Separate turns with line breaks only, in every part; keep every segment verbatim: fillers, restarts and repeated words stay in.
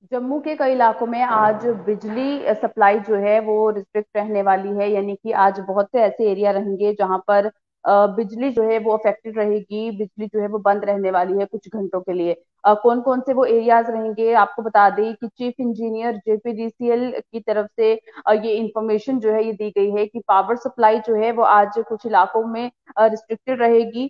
जम्मू के कई इलाकों में आज बिजली सप्लाई जो है वो रिस्ट्रिक्ट रहने वाली है। यानी कि आज बहुत से ऐसे एरिया रहेंगे जहां पर अ, बिजली जो है वो अफेक्टेड रहेगी। बिजली जो है वो बंद रहने वाली है कुछ घंटों के लिए। कौन कौन से वो एरियाज रहेंगे आपको बता दें कि चीफ इंजीनियर जेपीडीसीएल की तरफ से अ, ये इंफॉर्मेशन जो है ये दी गई है कि पावर सप्लाई जो है वो आज कुछ इलाकों में रिस्ट्रिक्टेड रहेगी।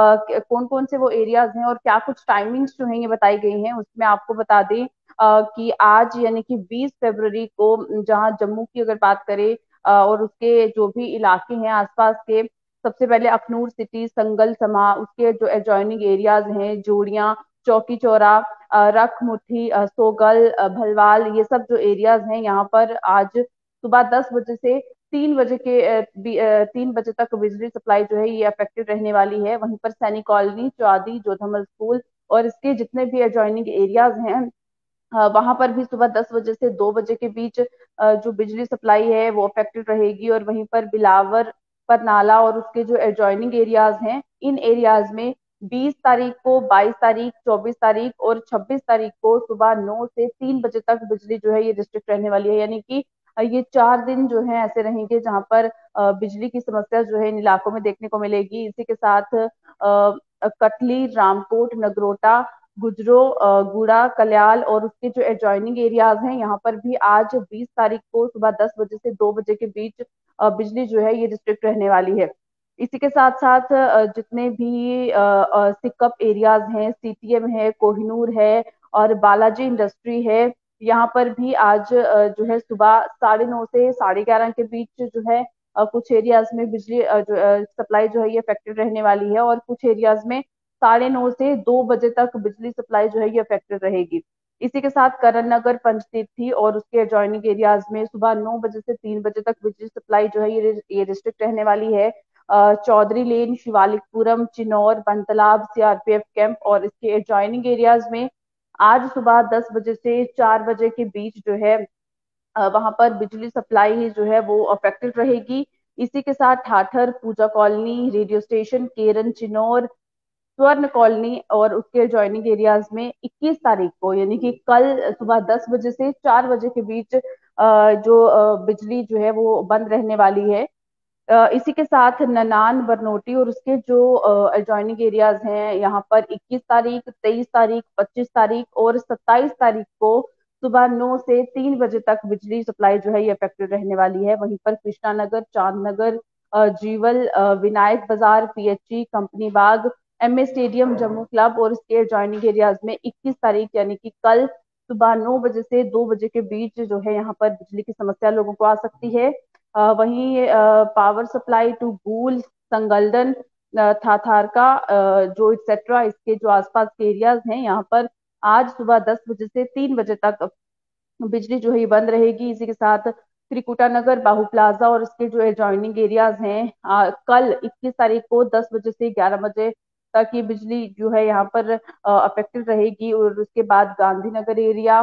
कौन कौन से वो एरियाज हैं और क्या कुछ टाइमिंग्स जो है ये बताई गई हैं उसमें आपको बता दें अ, कि आज यानी कि बीस फरवरी को जहां जम्मू की अगर बात करें अ, और उसके जो भी इलाके हैं आसपास के, सबसे पहले अखनूर सिटी, संगल समा, उसके जो एडजॉइनिंग एरियाज हैं, जोड़ियां, चौकी चौरा, अ, रख मुठी, अ, सोगल, अ, भलवाल, ये सब जो एरियाज हैं यहाँ पर आज सुबह दस बजे से तीन बजे के अ, बी- अ, तीन बजे तक बिजली सप्लाई जो है ये अफेक्टेड रहने वाली है। वहीं पर सैनिक कॉलोनी, चौदी, जोधमल स्कूल और इसके जितने भी एडजॉइनिंग एरियाज हैं वहां पर भी सुबह दस बजे से दो बजे के बीच अ, जो बिजली सप्लाई है वो अफेक्टेड रहेगी। और वहीं पर बिलावर, परनाला और उसके जो एडजॉइनिंग एरियाज हैं, इन एरियाज में बीस तारीख को, बाईस तारीख, चौबीस तारीख और छब्बीस तारीख को सुबह नौ से तीन बजे तक बिजली जो है ये रिस्ट्रिक्ट रहने वाली है। यानी कि अ, ये चार दिन जो है ऐसे रहेंगे जहां पर अ, बिजली की समस्या जो है इन इलाकों में देखने को मिलेगी। इसी के साथ अ, कटली, रामकोट, नगरोटा, गुजरो, अ, गुड़ा, कल्याल और उसके जो एडजॉइनिंग एरियाज हैं यहाँ पर भी आज बीस तारीख को सुबह दस बजे से दो बजे के बीच अ, बिजली जो है ये रिस्ट्रिक्ट रहने वाली है। इसी के साथ साथ अ, जितने भी अ, अ, सिकप एरियाज हैं, सीटीएम है, कोहिनूर है और बालाजी इंडस्ट्री है, यहाँ पर भी आज अ, जो है सुबह साढ़े नौ से साढ़े ग्यारह के बीच जो है अ, कुछ एरियाज में बिजली अ, जो सप्लाई जो है ये अफेक्टेड रहने वाली है। और कुछ एरियाज में साढ़े नौ से दो बजे तक बिजली सप्लाई जो है ये अफेक्टेड रहेगी। इसी के साथ करण नगर, पंचतीर्थी और उसके एडजॉइनिंग एरियाज में सुबह नौ बजे से तीन बजे तक बिजली सप्लाई जो है ये ये रिस्ट्रिक्ट रहने वाली है। अ, Chaudhary lane, Shivalikpuram, Chinore, Bantalab, CRPF camp और इसके एडजॉइनिंग एरियाज में आज सुबह दस बजे से चार बजे के बीच जो है वहां पर बिजली सप्लाई जो है वो अफेक्टेड रहेगी। इसी के साथ ठाठर, पूजा colony, radio station, Keran, Chinore, Swarn colony और उसके जॉइनिंग एरियाज में इक्कीस तारीख को यानी कि कल सुबह दस बजे से चार बजे के बीच अ, जो अ, बिजली जो है वो बंद रहने वाली है। अ, इसी के साथ ननान, बरनोटी और उसके जो एडजॉइनिंग एरियाज हैं यहाँ पर इक्कीस तारीख, तेईस तारीख, पच्चीस तारीख और सत्ताईस तारीख को सुबह नौ से तीन बजे तक बिजली सप्लाई जो है ये अफेक्टेड रहने वाली है। वहीं पर कृष्णा नगर, चांद नगर, अ, जीवल, अ, Vinayak Bazar, PHE, company Bagh, MA stadium, Jammu club और इसके एडजॉइनिंग एरियाज में इक्कीस तारीख यानी कि कल सुबह नौ बजे से दो बजे के बीच जो है यहाँ पर बिजली की समस्या लोगों को आ सकती है। अ, वहीं power supply to Gool, Sangaldan, अ, थाथारका, अ, जो एक्सेट्रा इसके जो आसपास के एरियाज हैं यहाँ पर आज सुबह दस बजे से तीन बजे तक बिजली जो है ये बंद रहेगी। इसी के साथ त्रिकुटा नगर, बाहू प्लाजा और इसके जो एडजॉइनिंग एरियाज हैं आ, कल इक्कीस तारीख को दस बजे से ग्यारह बजे तक ये बिजली जो है यहाँ पर अफेक्टेड रहेगी। और उसके बाद गांधीनगर एरिया,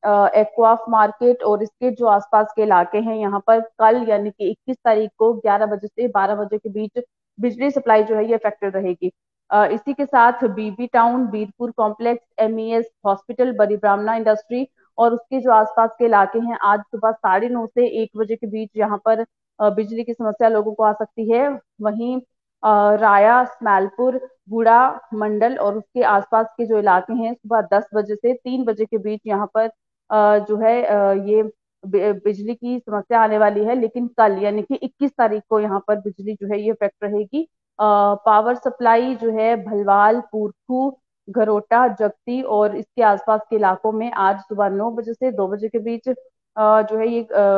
एक्वाफ मार्केट और इसके जो आसपास के इलाके हैं यहाँ पर कल यानी कि इक्कीस तारीख को ग्यारह बजे से बारह बजे के बीच बिजली सप्लाई जो है ये अफेक्टेड रहेगी। अ, इसी के साथ BB town, Birpur complex, MES hospital, Bari Brahmana industry और उसके जो आसपास के इलाके हैं आज सुबह साढ़े नौ से एक बजे के बीच यहाँ पर अ, बिजली की समस्या लोगों को आ सकती है। वहीं अ, राया, स्मैलपुर, गुड़ा मंडल और उसके आसपास के जो इलाके हैं सुबह दस बजे से तीन बजे के बीच यहाँ पर अ, जो है अ, ये बि- बिजली की समस्या आने वाली है। लेकिन कल यानी कि इक्कीस तारीख को यहाँ पर बिजली जो है ये इफेक्ट रहेगी। पावर सप्लाई जो है भलवाल, पुरखू, घरोटा, जगती और इसके आसपास के इलाकों में आज सुबह नौ बजे से दो बजे के बीच अ, जो है ये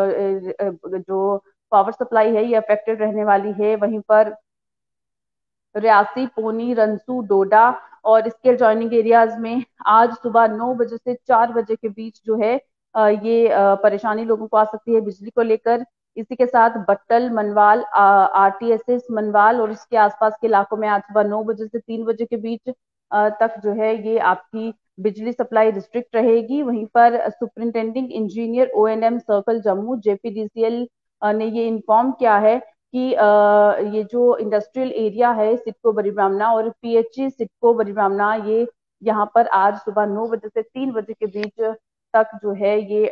अ, अ, अ, जो पावर सप्लाई है ये अफेक्टेड रहने वाली है। वहीं पर रियासी, पोनी, रंसू, डोडा और इसके एडजॉइनिंग एरियाज में आज सुबह नौ बजे से चार बजे के बीच जो है अ, ये अ, परेशानी लोगों को आ सकती है बिजली को लेकर। इसी के साथ बट्टल, मनवाल, आरटीएसएस मनवाल और इसके आसपास के इलाकों में आज सुबह नौ बजे से तीन बजे के बीच अ, तक जो है ये आपकी बिजली सप्लाई रिस्ट्रिक्ट रहेगी। वहीं पर superintending engineer O N M circle Jammu JPDCL ने ये इन्फॉर्म किया है कि अ, ये जो इंडस्ट्रियल एरिया है सिडको बड़ी ब्राह्मणा और पीएचई सिडको बड़ी ब्राह्मणा, ये यहाँ पर आज सुबह नौ बजे से तीन बजे के बीच तक जो है ये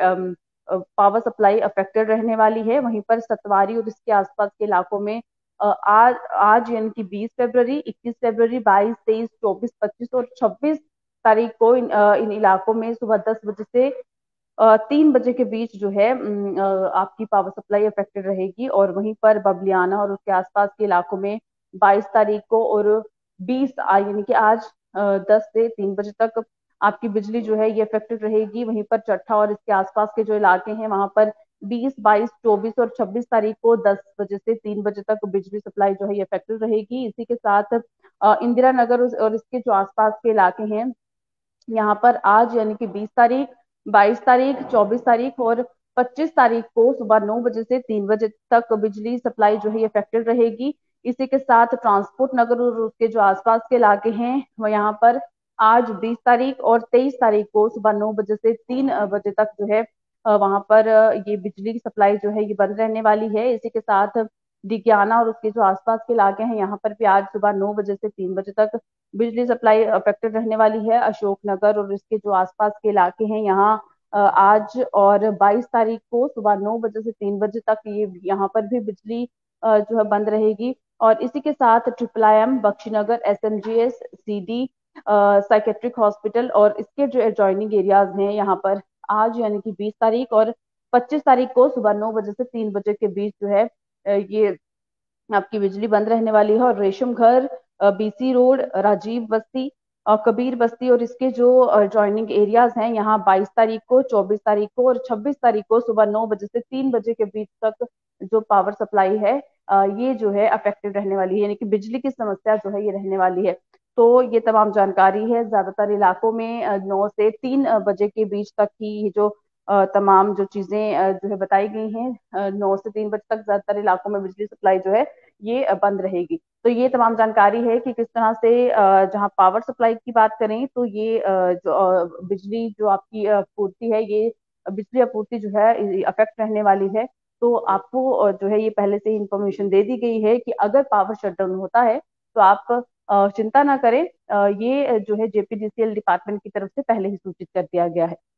पावर सप्लाई अफेक्टेड रहने वाली है। वहीं पर सतवारी और इसके आसपास के इलाकों में अ, आज आज यानी कि बीस फरवरी, इक्कीस फरवरी, बाईस, तेईस, चौबीस, पच्चीस और छब्बीस तारीख को इन, अ, इन इलाकों में सुबह दस बजे से अ, तीन बजे के बीच जो है अम, अ, आपकी पावर सप्लाई अफेक्टेड रहेगी। और वहीं पर बबलियाना और उसके आसपास के इलाकों में बाईस तारीख को और बीस आ- यानी कि आज अ, दस से तीन बजे तक आपकी बिजली जो है ये अफेक्टेड रहेगी। वहीं पर चट्टा और इसके आसपास के जो इलाके हैं वहां पर बीस, बाईस, चौबीस और छब्बीस तारीख को दस बजे से तीन बजे तक बिजली सप्लाई जो है ये अफेक्टेड रहेगी। इसी के साथ अ, इंदिरा नगर और और इसके जो आसपास के इलाके हैं यहाँ पर आज यानी कि बीस तारीख, बाईस तारीख, चौबीस तारीख और पच्चीस तारीख को सुबह नौ बजे से तीन बजे तक बिजली सप्लाई जो है अफेक्टेड रहेगी। इसी के साथ ट्रांसपोर्ट नगर और उसके जो आसपास के इलाके हैं वो यहाँ पर आज बीस तारीख और तेईस तारीख को सुबह नौ बजे से तीन बजे तक जो है वहां पर ये बिजली की सप्लाई जो है ये बंद रहने वाली है। इसी के साथ डिगियाना और उसके जो आसपास के इलाके हैं यहाँ पर भी आज सुबह नौ बजे से तीन बजे तक बिजली सप्लाई अफेक्टेड रहने वाली है। अशोकनगर और इसके जो आसपास के इलाके हैं यहाँ आज और बाईस तारीख को सुबह नौ बजे से तीन बजे तक ये यहाँ पर भी बिजली जो है बंद रहेगी। और इसी के साथ triple I M, Bakshinagar, S M G S, C D, psychiatric hospital और इसके जो एडजॉइनिंग एरियाज हैं यहाँ पर आज यानी कि बीस तारीख और पच्चीस तारीख को सुबह नौ बजे से तीन बजे के बीच जो है ये आपकी बिजली बंद रहने वाली है। और रेशम घर, बीसी रोड, राजीव बस्ती, कबीर बस्ती और इसके जो जॉइनिंग एरियाज हैं यहाँ बाईस तारीख को, चौबीस तारीख को और छब्बीस तारीख को सुबह नौ बजे से तीन बजे के बीच तक जो पावर सप्लाई है ये जो है अफेक्टेड रहने वाली है, यानी कि बिजली की समस्या जो है ये रहने वाली है। तो ये तमाम जानकारी है। ज्यादातर इलाकों में नौ से तीन बजे के बीच तक की ये जो तमाम जो चीजें जो है बताई गई हैं, नौ से तीन बजे तक ज्यादातर इलाकों में बिजली सप्लाई जो है ये बंद रहेगी। तो ये तमाम जानकारी है कि किस तरह से जहां पावर सप्लाई की बात करें तो ये जो बिजली जो आपकी आपूर्ति है ये बिजली आपूर्ति जो है अफेक्ट रहने वाली है। तो आपको जो है ये पहले से ही इंफॉर्मेशन दे दी गई है कि अगर पावर शटडाउन होता है तो आप चिंता ना करें, ये जो है J P D C L department की तरफ से पहले ही सूचित कर दिया गया है।